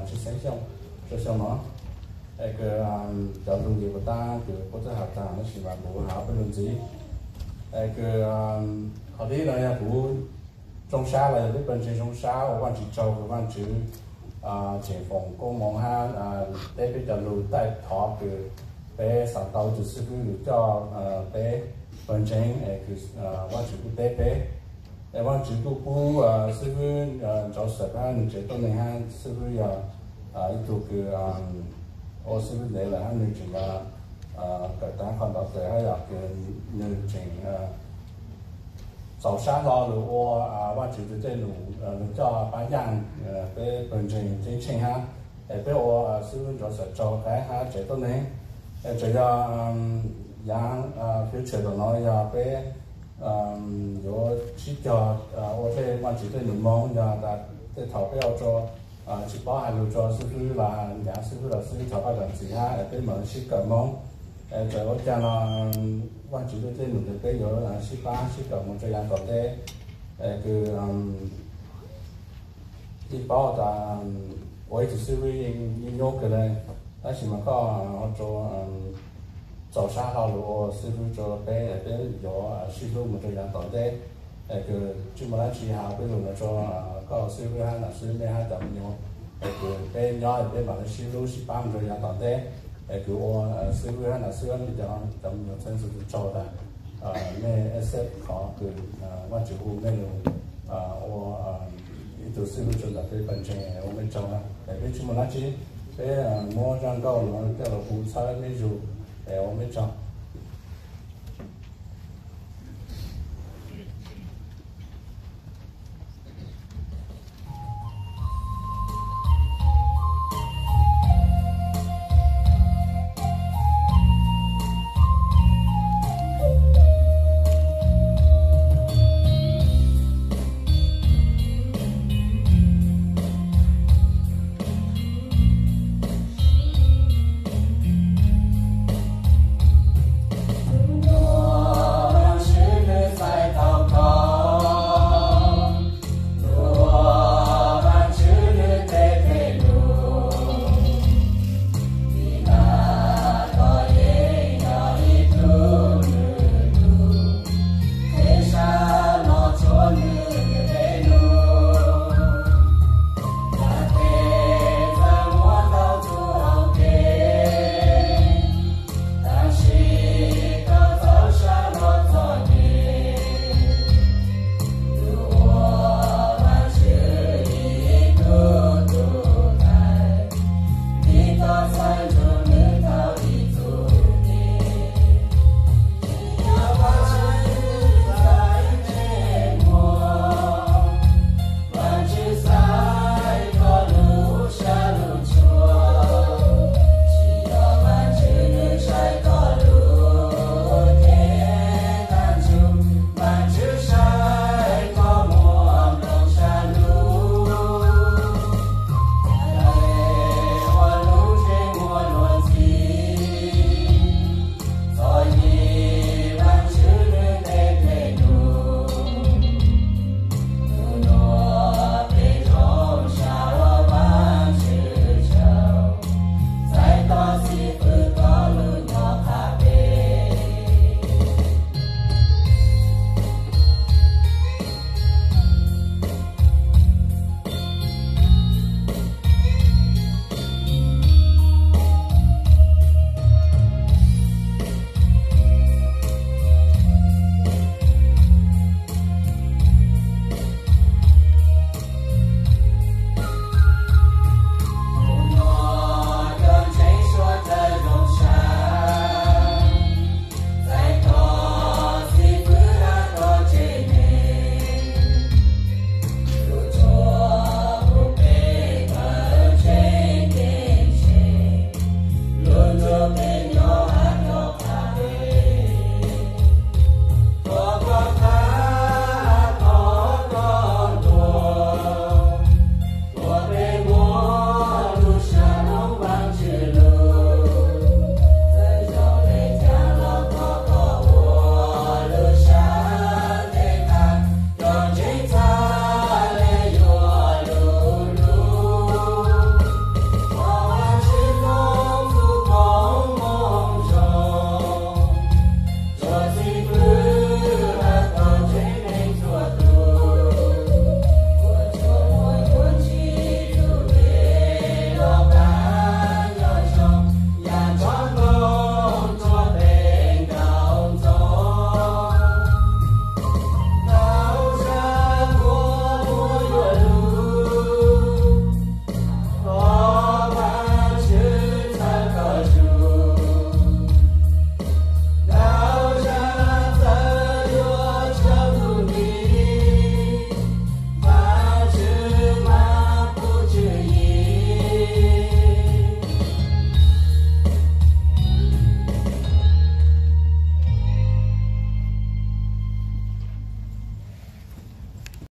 chỉ sáng xong cho xong nó cái đầu tư gì của ta cái có thể học ta nó chỉ là bộ học bên đường gì cái họ đi là bộ trong xa là cái bên trên trong xa ở quan chỉ trâu ở quan chữ triển phòng công mong ha để bây giờ lùi tại thọ cái bé sản tàu từ sư phụ cho bé bên trên cái quan chữ quốc tế bé để quan chữ quốc phụ sư phụ cho sở han chế độ này ha sư phụ ít thuộc cái ô sư phụ này là han người chỉ là cái ta còn đọc tới hay là cái người chỉ早上老路我我就是这路叫白杨被本身真清哈，被我师傅就是做开哈这都能，这要让就觉得呢要被有去叫我这我只对你忙要在在投票做去包还有做师傅啦，两师傅老师投票等其他被忙去个忙。在我家呢，我只对这路的被有18、19么这样搞的，一包的，我一直是为应用个嘞，但是嘛搞我做早上好了，我师傅做被有师傅么这样搞的，就么来去下被路那做搞师傅还老师没还怎么用，被鸟被嘛的师傅18么这样搞的。我师傅他那师傅你讲咱们有城市是招的，那 SF 考个我几乎那种我一头师傅做的对本身我们招了，被什么那些被摸上高了叫了补差那种我们招。